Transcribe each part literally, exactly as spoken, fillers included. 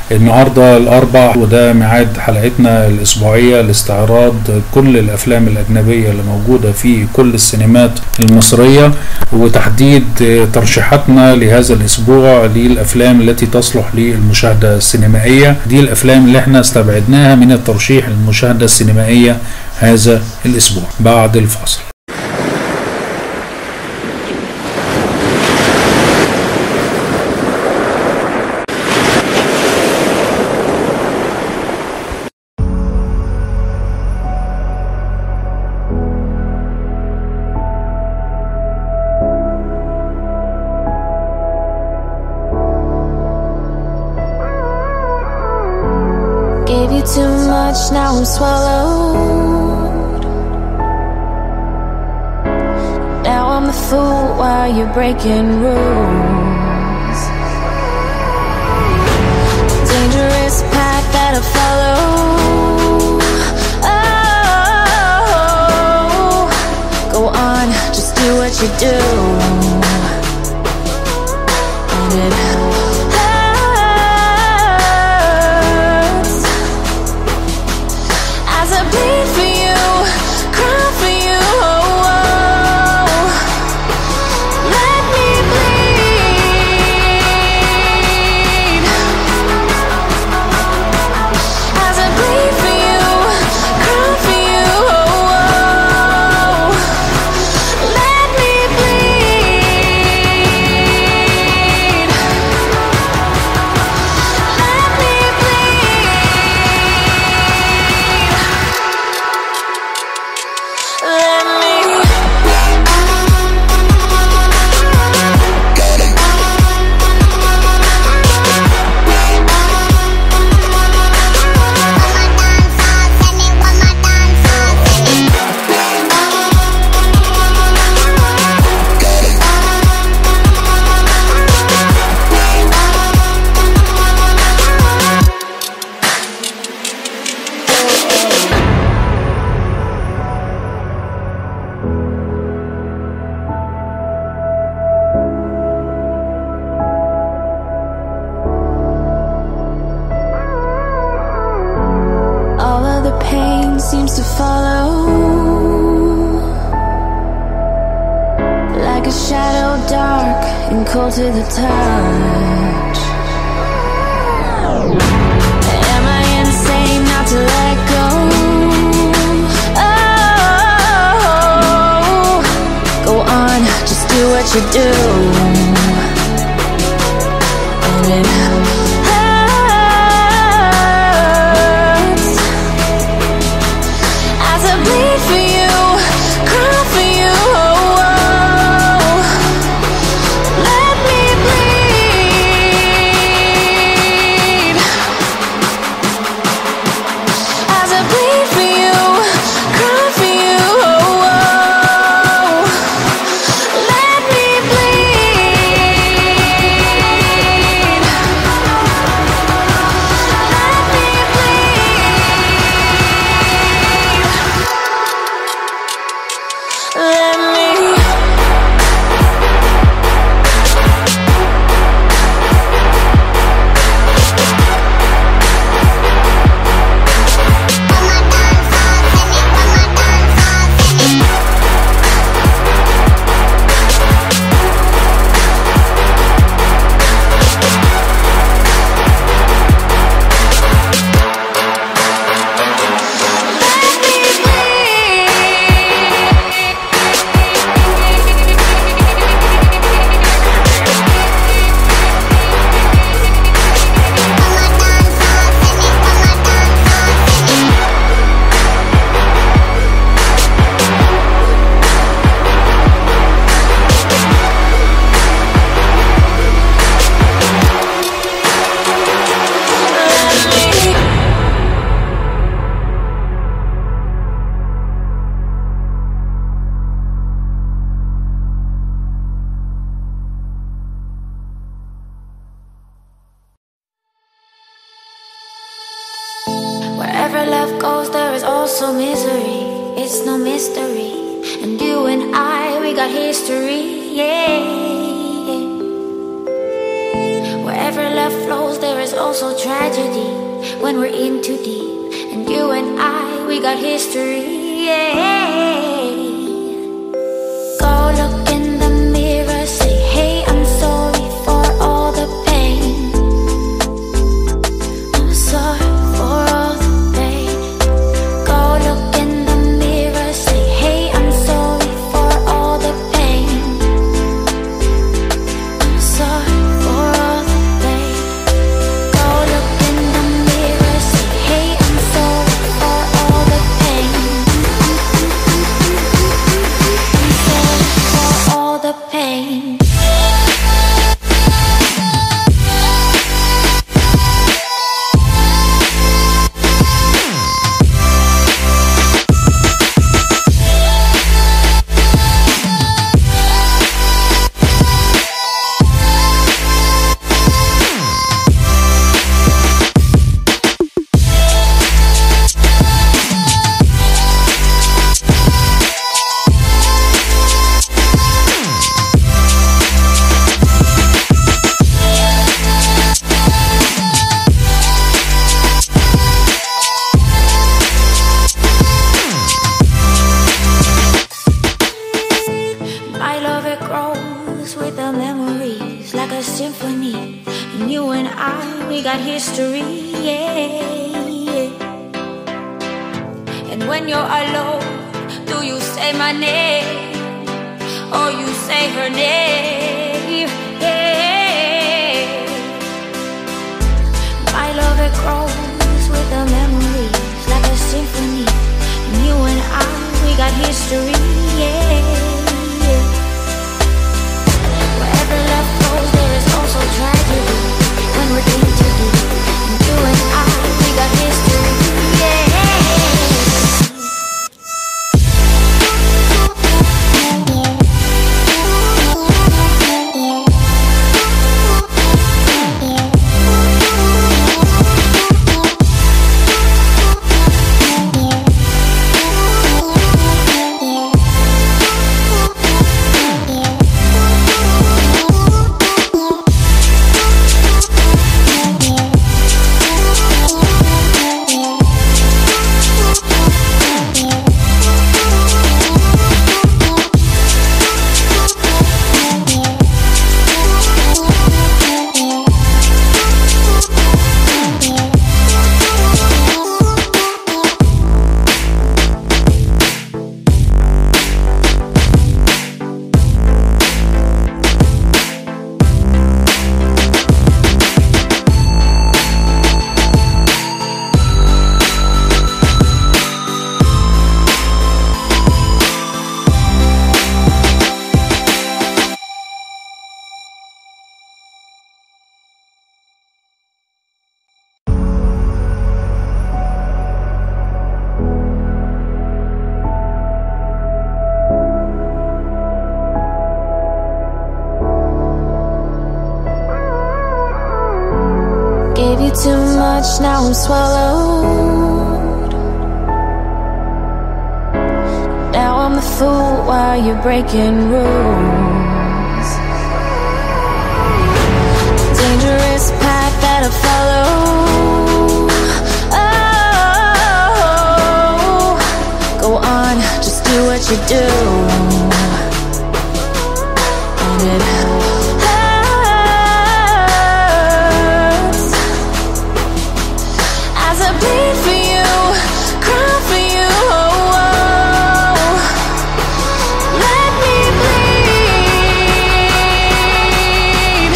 النهاردة الأربع وده ميعاد حلقتنا الأسبوعية لاستعراض كل الأفلام الأجنبية اللي موجودة في كل السينمات المصرية، وتحديد ترشيحاتنا لهذا الأسبوع للأفلام التي تصلح للمشاهدة السينمائية. دي الأفلام اللي احنا استبعدناها من الترشيح للمشاهدة السينمائية هذا الأسبوع. بعد الفاصل. Gave you too much, now I'm swallowed. Now I'm the fool while you're breaking rules. Dangerous path that I follow. Oh, go on, just do what you do. And it bleed for you, cry for you, oh, oh. Let me bleed. As I bleed for you, cry for you, oh, oh. Let me bleed. Let me bleed. Let me seems to follow like a shadow, dark and cold to the touch. Am I insane not to let go? Oh, go on, just do what you do. And it bleed for you, cry for you, oh, oh. Let me bleed. As I bleed for you, cry for you, oh, oh. Let me bleed. Let me bleed. Let me. Wherever love goes, there is also misery. It's no mystery. And you and I, we got history, yeah. Wherever Wherever love flows, there is also tragedy when we're in too deep. And you and I, we got history. Yeah. Go look in the mirror, say, hey, I'm sorry for all the pain. I'm sorry for all the pain. Go look in the mirror, say, hey, I'm sorry for all the pain. I'm sorry for all the pain. Go look in the mirror, say, hey, I'm sorry for all the pain. I'm sorry for all the pain. My love, it grows with the memories like a symphony. And you and I, we got history, yeah. And when you're alone, do you say my name or you say her name? Yeah. My love, it grows with the memories like a symphony. And you and I, we got history, yeah. Wherever love goes, there is also tragedy when we're in too deep. And you and I, we got history, yeah. Gave you too much, now I'm swallowed. Now I'm a fool while you're breaking rules. Dangerous path that I follow. Oh, go on, just do what you do. And it bleed for you, cry for you, oh, oh. Let me bleed.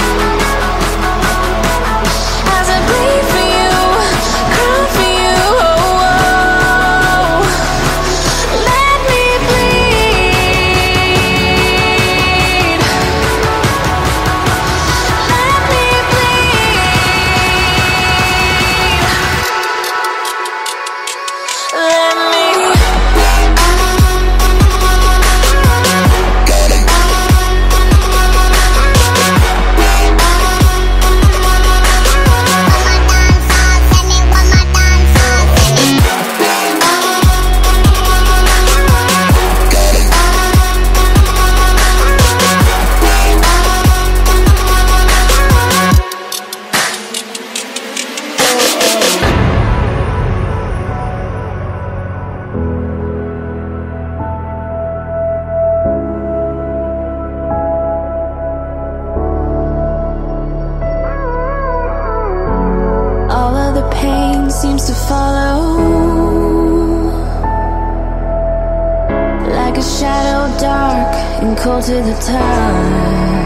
As I bleed for you, cry for you, oh, oh. Let me bleed. seems to follow, like a shadow dark and cold to the touch.